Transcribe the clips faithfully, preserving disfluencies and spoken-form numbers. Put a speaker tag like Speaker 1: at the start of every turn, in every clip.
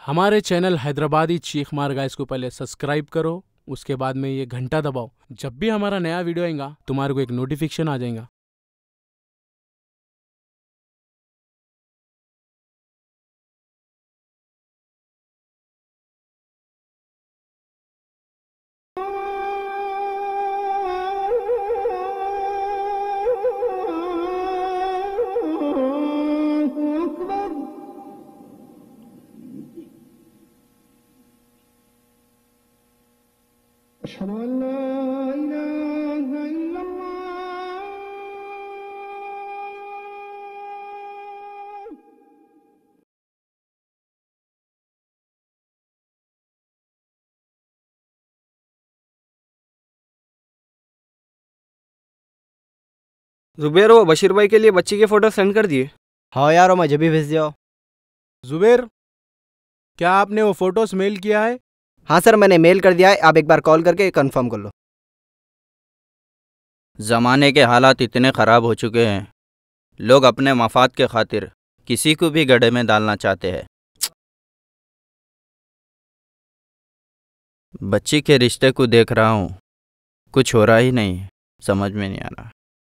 Speaker 1: हमारे चैनल हैदराबादी चीख मार गाइस को पहले सब्सक्राइब करो, उसके बाद में ये घंटा दबाओ। जब भी हमारा नया वीडियो आएगा तुम्हारे को एक नोटिफिकेशन आ जाएगा।
Speaker 2: أشهد أن لا إله إلا الله
Speaker 3: जुबेर, वो बशीर भाई के लिए बच्ची के फोटो सेंड कर दिए।
Speaker 4: हाँ यार, मुझे भी भेज दिया।
Speaker 1: जुबेर, क्या आपने वो फोटोज मेल किया है?
Speaker 4: हाँ सर, मैंने मेल कर दिया है। आप एक बार कॉल करके कंफर्म कर लो।
Speaker 5: ज़माने के हालात इतने ख़राब हो चुके हैं, लोग अपने मफाद के खातिर किसी को भी गड्ढे में डालना चाहते हैं। बच्ची के रिश्ते को देख रहा हूँ, कुछ हो रहा ही नहीं, समझ में नहीं आ रहा।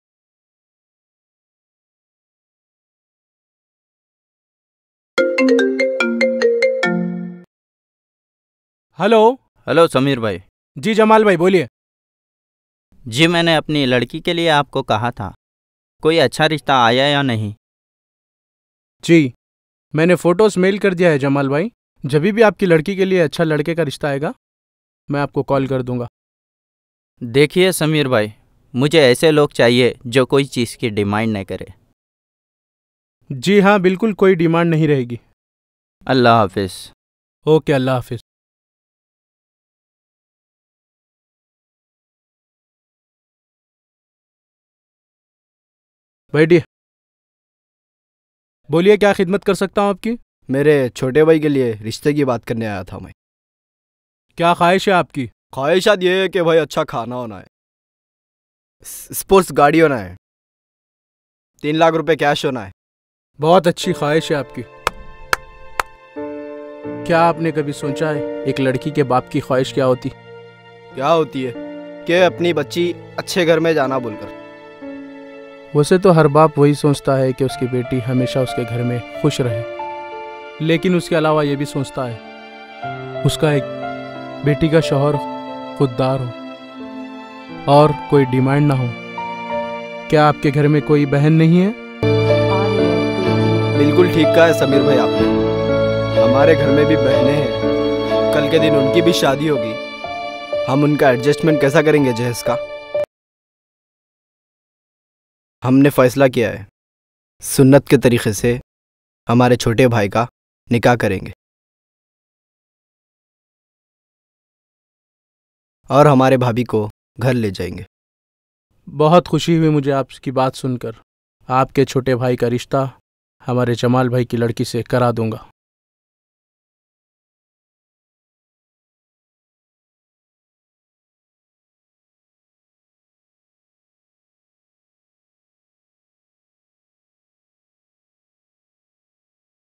Speaker 1: हेलो।
Speaker 5: हेलो समीर भाई।
Speaker 1: जी जमाल भाई बोलिए।
Speaker 5: जी, मैंने अपनी लड़की के लिए आपको कहा था, कोई अच्छा रिश्ता आया या नहीं?
Speaker 1: जी, मैंने फ़ोटोज़ मेल कर दिया है जमाल भाई। जब भी आपकी लड़की के लिए अच्छा लड़के का रिश्ता आएगा मैं आपको कॉल कर दूंगा।
Speaker 5: देखिए समीर भाई, मुझे ऐसे लोग चाहिए जो कोई चीज़ की डिमांड नहीं करे।
Speaker 1: जी हाँ, बिल्कुल कोई डिमांड नहीं रहेगी।
Speaker 5: अल्लाह हाफिज़।
Speaker 1: ओके, अल्लाह हाफिज़। बैठिए, बोलिए क्या खिदमत कर सकता हूँ आपकी?
Speaker 4: मेरे छोटे भाई के लिए रिश्ते की बात करने आया था मैं।
Speaker 1: क्या ख्वाहिश है आपकी?
Speaker 4: ख्वाहिशात ये है कि भाई अच्छा खाना होना है, स्पोर्ट्स गाड़ी होना है, तीन लाख रुपए कैश होना है।
Speaker 1: बहुत अच्छी ख्वाहिश है आपकी। क्या आपने कभी सोचा है एक लड़की के बाप की ख्वाहिश क्या होती?
Speaker 4: क्या होती है कि अपनी बच्ची अच्छे घर में जाना बोलकर।
Speaker 1: वैसे तो हर बाप वही सोचता है कि उसकी बेटी हमेशा उसके घर में खुश रहे, लेकिन उसके अलावा ये भी सोचता है उसका एक बेटी का शौहर खुददार हो और कोई डिमांड ना हो। क्या आपके घर में कोई बहन नहीं है?
Speaker 4: बिल्कुल ठीक कहा है समीर भाई आपने। हमारे घर में भी बहनें हैं, कल के दिन उनकी भी शादी होगी। हम उनका एडजस्टमेंट कैसा करेंगे जहेज का? हमने फैसला किया है सुन्नत के तरीके से हमारे छोटे भाई का निकाह करेंगे और हमारे भाभी को घर ले जाएंगे।
Speaker 1: बहुत खुशी हुई मुझे आपकी बात सुनकर। आपके छोटे भाई का रिश्ता हमारे जमाल भाई की लड़की से करा दूंगा।